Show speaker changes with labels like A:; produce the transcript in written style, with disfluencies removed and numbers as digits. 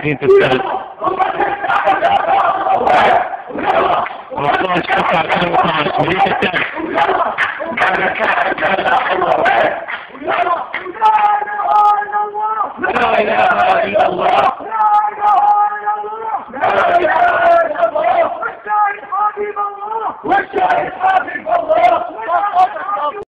A: عايزين تستهزئوا. والله شكرا على كلمة معلش مريك الثاني. لا إله إلا الله.
B: والشاهد حبيب الله.